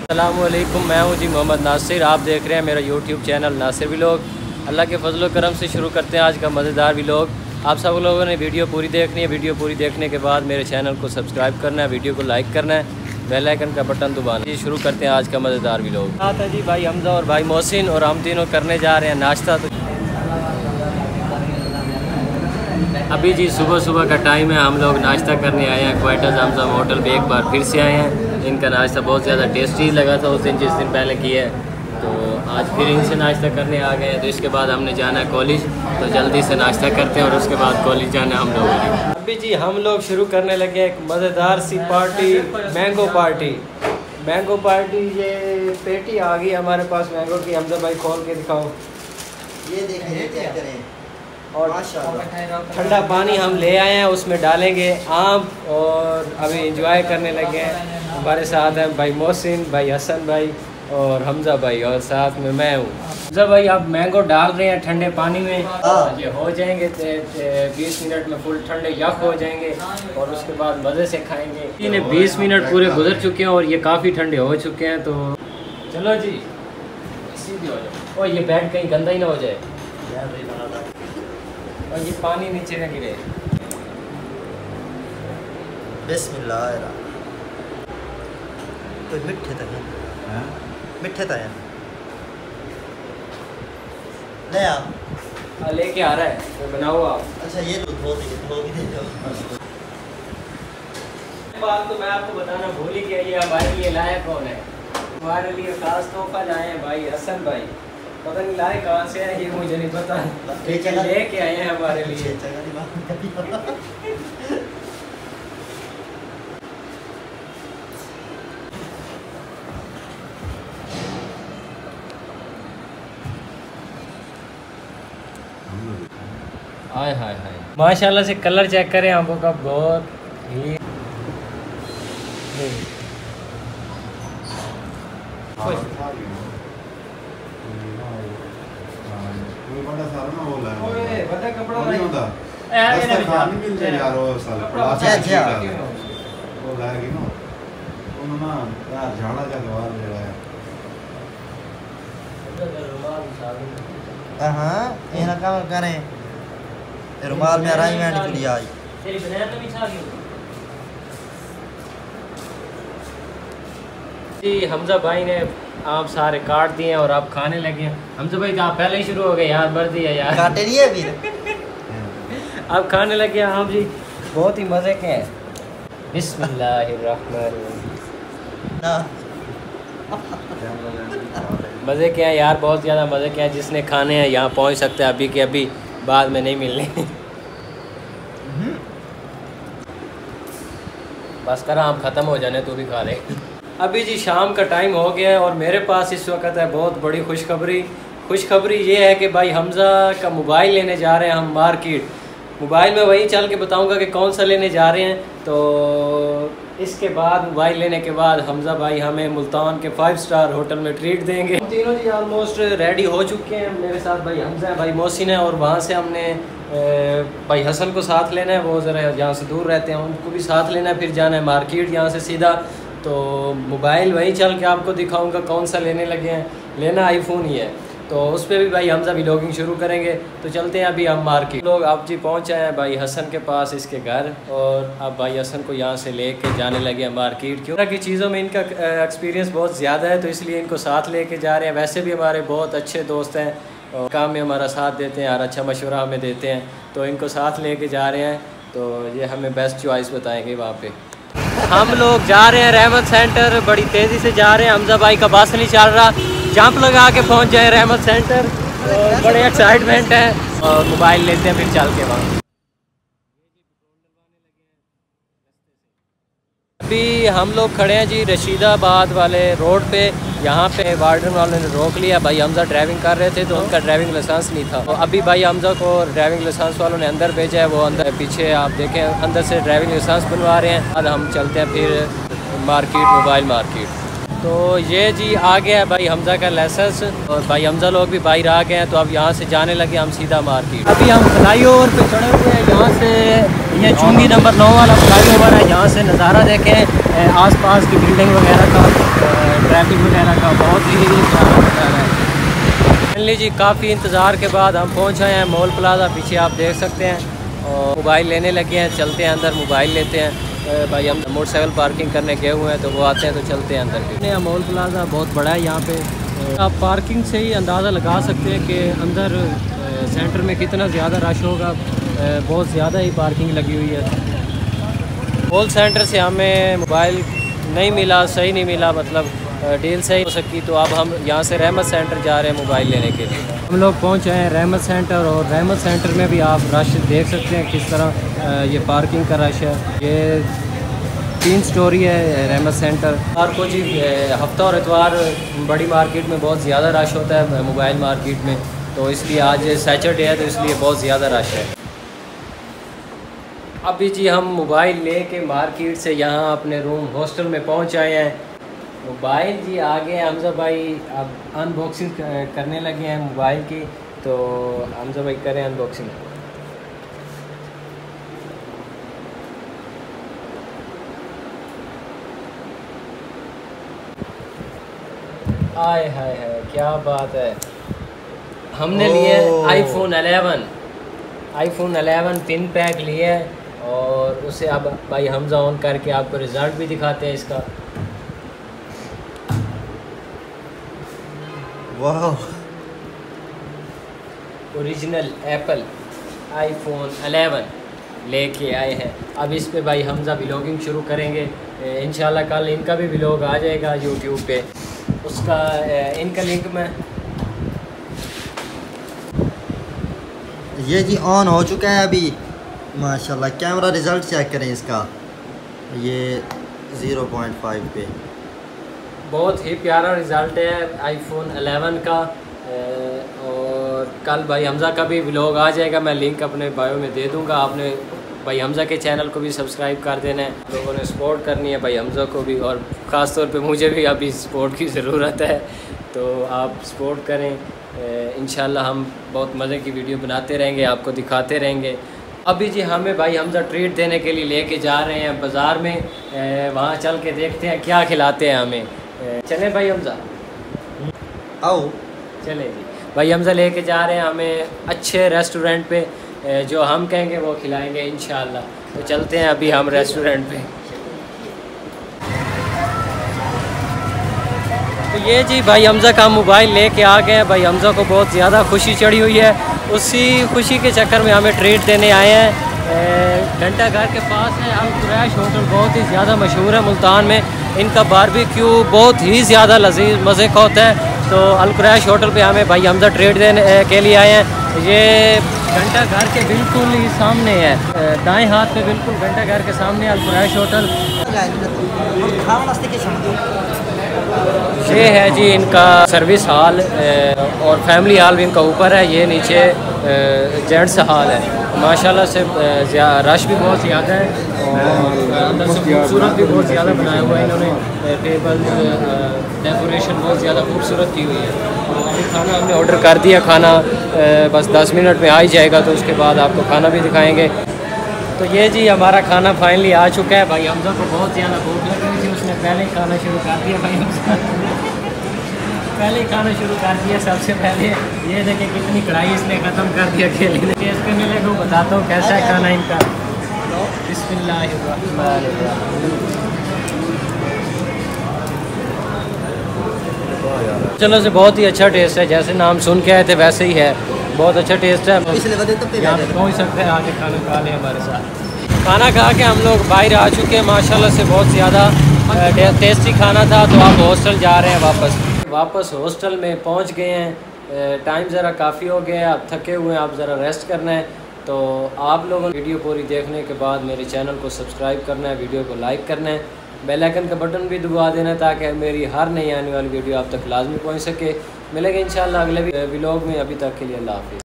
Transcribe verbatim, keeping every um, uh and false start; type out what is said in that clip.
अस्सलामुअलैकुम, मैं हूं जी मोहम्मद नासिर। आप देख रहे हैं मेरा YouTube channel Nasir vlog. Allah के फजल करम से शुरू करते हैं आज का मज़ेदार व्लॉग। आप सब लोगों ने वीडियो पूरी देखनी है। वीडियो पूरी देखने के बाद मेरे चैनल को सब्सक्राइब करना है, वीडियो को लाइक करना है, बेल आइकन का बटन दबाना है। शुरू करते हैं आज का मज़ेदार व्लॉग। साथ है जी भाई हमजा और भाई मोहसिन, और हम तीनों करने जा रहे हैं नाश्ता। तो अभी जी सुबह सुबह का टाइम है, हम लोग नाश्ता करने आए हैं क्वार्टर्स हमजा होटल पे। एक बार फिर से आए हैं। इनका नाश्ता बहुत ज़्यादा टेस्टी लगा था उस दिन जिस दिन पहले किया है, तो आज फिर इनसे नाश्ता करने आ गए हैं। तो इसके बाद हमने जाना है कॉलेज, तो जल्दी से नाश्ता करते हैं और उसके बाद कॉलेज जाना है हम लोगों ने। अभी जी हम लोग शुरू करने लगे एक मज़ेदार सी party, mango party. Mango party, ये पेटी आ गई हमारे पास मैंगो की। हमजा भाई खोल के दिखाओ, ये देखें क्या करें। और ठंडा पानी हम ले आए हैं, उसमें डालेंगे आम और अभी इंजॉय करने लगे हैं। हमारे साथ हैं भाई मोहसिन, भाई हसन भाई और हमजा भाई, और साथ में मैं हूँ। हमजा भाई आप मैंगो डाल रहे हैं ठंडे पानी में, ये हो जाएंगे बीस मिनट में फुल ठंडे यख हो जाएंगे और उसके बाद मज़े से खाएंगे। इन्हें बीस मिनट पूरे गुजर चुके हैं और ये काफ़ी ठंडे हो चुके हैं। तो चलो जी सीधी हो जाए। और ये बेड कहीं गंदा ही ना हो जाए और ये पानी नीचे न गिरे। बिस्मिल्लाह। तो मिठे तक है, मिठे तक है ले आ लेके आ रहा है तो बनाओ आप। अच्छा ये तो धो दे धो भी दे दो। बात तो मैं आपको बताना भूल ही गया, ये हमारे लिए लाया कौन है। हमारे लिए खास तोहफा लाए हैं भाई हसन भाई। पता नहीं लाए कहाँ से है ये मुझे नहीं पता, लेकिन लेके आए हैं हमारे लिए। हाय हाय हाय माशाल्लाह से कलर चेक करें आंखों का, बहुत ही हाँ ये ना काम करें रुमाल में अरेंजमेंट के लिए आई। जी हमजा भाई ने आप सारे काट दिए हैं और आप खाने लगे हैं। हमजा भाई आप पहले ही शुरू हो गए यार, मर्जी है यार, काटे नहीं है फिर आप खाने लगे हैं। आप जी बहुत ही मज़े के हैं। बिस्मिल्लाहिर्रहमानिर्रहीम। मज़े के हैं यार, बहुत ज़्यादा मज़े के हैं। जिसने खाने हैं यहाँ पहुँच सकते हैं अभी के अभी, बाद में नहीं मिलने। बस करा हम ख़त्म हो जाने तो भी खा ले। अभी जी शाम का टाइम हो गया है और मेरे पास इस वक्त है बहुत बड़ी खुशखबरी। खुशखबरी ये है कि भाई हमजा का मोबाइल लेने जा रहे हैं हम मार्केट। मोबाइल में वही चल के बताऊंगा कि कौन सा लेने जा रहे हैं। तो इसके बाद मोबाइल लेने के बाद हमजा भाई हमें मुल्तान के फाइव स्टार होटल में ट्रीट देंगे। हम तीनों जी ऑलमोस्ट रेडी हो चुके हैं। मेरे साथ भाई हमजा है, भाई मोहसिन है, और वहाँ से हमने भाई हसन को साथ लेना है, वो ज़रा यहाँ से दूर रहते हैं, उनको भी साथ लेना है। फिर जाना है मार्केट यहाँ से सीधा। तो मोबाइल वहीं चल के आपको दिखाऊंगा कौन सा लेने लगे हैं। लेना आईफोन ही है, तो उस पर भी भाई हमजा व्लॉगिंग शुरू करेंगे। तो चलते हैं अभी हम मार्केट। लोग आप जी पहुँचे हैं भाई हसन के पास, इसके घर, और अब भाई हसन को यहाँ से लेके जाने लगे हैं मार्केट। क्यों कि चीज़ों में इनका एक्सपीरियंस बहुत ज़्यादा है, तो इसलिए इनको साथ लेके जा रहे हैं। वैसे भी हमारे बहुत अच्छे दोस्त हैं और काम में हमारा साथ देते हैं और अच्छा मशवरा हमें देते हैं, तो इनको साथ लेके जा रहे हैं। तो ये हमें बेस्ट चॉइस बताएंगे वहाँ पे। हम लोग जा रहे हैं रहमत सेंटर, बड़ी तेज़ी से जा रहे हैं। हमजा भाई का बस नहीं चल रहा, जंप लगा के पहुंच जाए रहमत सेंटर, तो बड़े एक्साइटमेंट है। और मोबाइल लेते हैं फिर चल के वहाँ। अभी हम लोग खड़े हैं जी रशीदाबाद वाले रोड पे। यहाँ पे वार्डन वालों ने रोक लिया। भाई हमजा ड्राइविंग कर रहे थे तो उनका ड्राइविंग लाइसेंस नहीं था। तो अभी भाई हमजा को ड्राइविंग लाइसेंस वालों ने अंदर भेजा है। वो अंदर पीछे आप देखें अंदर से ड्राइविंग लाइसेंस बनवा रहे हैं। अब हम चलते हैं फिर मार्केट, मोबाइल मार्केट। तो ये जी आ गया है भाई हमजा का लाइसेंस, और भाई हमजा लोग भी बाहर आ गए हैं। तो अब यहाँ से जाने लगे हम सीधा मार्केट। अभी हम फ्लाई ओवर पे चढ़े हुए हैं। यहाँ से ये चुंगी नंबर नौ वाला फ्लाई ओवर है। यहाँ से नज़ारा देखें आसपास की बिल्डिंग वगैरह का, ट्रैफिक फाइनली जी काफ़ी इंतज़ार के बाद हम पहुँच आए हैं मॉल प्लाजा। पीछे आप देख सकते हैं और मोबाइल लेने लगे हैं। चलते हैं अंदर, मोबाइल लेते हैं। भाई हम मोटरसाइकिल पार्किंग करने गए हुए हैं तो वो आते हैं तो चलते हैं अंदर भी। मॉल प्लाजा बहुत बड़ा है यहाँ पे। आप पार्किंग से ही अंदाज़ा लगा सकते हैं कि अंदर सेंटर में कितना ज़्यादा रश होगा। बहुत ज़्यादा ही पार्किंग लगी हुई है। मॉल सेंटर से हमें मोबाइल नहीं मिला, सही नहीं मिला, मतलब डील सही हो सकी। तो अब हम यहाँ से रहमत सेंटर जा रहे हैं मोबाइल लेने के लिए। हम लोग पहुँच आए हैं रहमत सेंटर और रहमत सेंटर में भी आप रश देख सकते हैं किस तरह ये पार्किंग का रश है। ये तीन स्टोरी है रहमत सेंटर। और कुछ हफ्ता और इतवार बड़ी मार्केट में बहुत ज़्यादा रश होता है मोबाइल मार्केट में, तो इसलिए आज सैटरडे है तो इसलिए बहुत ज़्यादा रश है। अभी जी हम मोबाइल लेके मार्केट से यहाँ अपने रूम हॉस्टल में पहुँच आए हैं। मोबाइल जी आ गए हमजा भाई, अब अनबॉक्सिंग करने लगे हैं मोबाइल की। तो हमजा भाई करें अनबॉक्सिंग। आय हाय हाय क्या बात है। हमने लिए आईफोन अलेवन आईफोन अलेवन तीन पैक लिए है और उसे अब भाई हमजा ऑन करके आपको रिज़ल्ट भी दिखाते हैं इसका। वाह, ओरिजिनल एप्पल आईफोन अलेवन लेके आए हैं। अब इस पे भाई हमजा व्लॉगिंग शुरू करेंगे। इंशाल्लाह कल इनका भी व्लॉग आ जाएगा यूट्यूब पे, उसका इनका लिंक मैं। ये जी ऑन हो चुका है अभी माशाल्लाह। कैमरा रिज़ल्ट चेक करें इसका, ये ज़ीरो पॉइंट फाइव पे। बहुत ही प्यारा रिज़ल्ट है आईफोन अलेवन का। और कल भाई हमजा का भी व्लॉग आ जाएगा, मैं लिंक अपने बायो में दे दूंगा। आपने भाई हमजा के चैनल को भी सब्सक्राइब कर देना है। लोगों ने सपोर्ट करनी है भाई हमजा को भी, और ख़ास तौर पे मुझे भी अभी सपोर्ट की ज़रूरत है, तो आप सपोर्ट करें। इंशाल्लाह हम बहुत मज़े की वीडियो बनाते रहेंगे, आपको दिखाते रहेंगे। अभी जी हमें भाई हमजा ट्रीट देने के लिए लेके जा रहे हैं बाज़ार में। वहाँ चल के देखते हैं क्या खिलाते हैं हमें। चले भाई हमजा, आओ चले जी भाई हमजा लेके जा रहे हैं हमें अच्छे रेस्टोरेंट पे, जो हम कहेंगे वो खिलाएंगे इंशाल्लाह। तो चलते हैं अभी हम रेस्टोरेंट पे। तो ये जी भाई हमजा का मोबाइल लेके आ गए हैं। भाई हमजा को बहुत ज़्यादा खुशी चढ़ी हुई है, उसी खुशी के चक्कर में हमें ट्रीट देने आए हैं। घंटा घर के पास है अल कुरैश होटल, बहुत ही ज़्यादा मशहूर है मुल्तान में। इनका बारबेक्यू बहुत ही ज़्यादा लजीज मज़े का होता है। तो अल कुरैश होटल पे हमें भाई हमजा ट्रीट देने के लिए आए हैं। ये घंटा घर के बिल्कुल ही सामने है, दाएं हाथ पे बिल्कुल घंटा घर के सामने अल कुरैश होटल। ये है जी इनका सर्विस हॉल और फैमिली हॉल भी इनका ऊपर है, ये नीचे जेंट्स हॉल है। माशाल्लाह से रश भी बहुत ज़्यादा है और अंदर से खूबसूरत भी बहुत ज़्यादा बनाया हुआ है इन्होंने। टेबल डेकोरेशन बहुत ज़्यादा खूबसूरत की हुई है। अभी खाना हमने ऑर्डर कर दिया, खाना बस दस मिनट में आ ही जाएगा, तो उसके बाद आपको खाना भी दिखाएँगे। तो ये जी हमारा खाना फाइनली आ चुका है। भाई हमजा को बहुत ज़्यादा भूख लग रही थी, उसने पहले ही खाना शुरू कर दिया। भाई हमजा पहले ही खाना शुरू कर दिया। सबसे पहले ये देखें कितनी कढ़ाई इसने ख़त्म कर दिया अकेले ने। टेस्ट करने लगे को बताता हूँ कैसा है खाना इनका। चलो से बहुत ही अच्छा टेस्ट है, जैसे नाम सुन के आए थे वैसे ही है, बहुत अच्छा टेस्ट है। यहाँ पे पहुँच सकते हैं, आके खाना खा लें हमारे साथ। खाना खा के हम लोग बाहर आ चुके हैं। माशाल्लाह से बहुत ज़्यादा टेस्टी खाना था। तो आप हॉस्टल जा रहे हैं वापस वापस हॉस्टल में पहुंच गए हैं। टाइम ज़रा काफ़ी हो गया है, आप थके हुए हैं, आप ज़रा रेस्ट करना है। तो आप लोगों ने वीडियो पूरी देखने के बाद मेरे चैनल को सब्सक्राइब करना है, वीडियो को लाइक करना है, बेल आइकन का बटन भी दबा देना है ताकि मेरी हर नई आने वाली वीडियो आप तक लाजमी पहुँच सके। मिलेंगे इंशाल्लाह अगले व्लॉग में। अभी तक के लिए अल्लाह हाफिज़।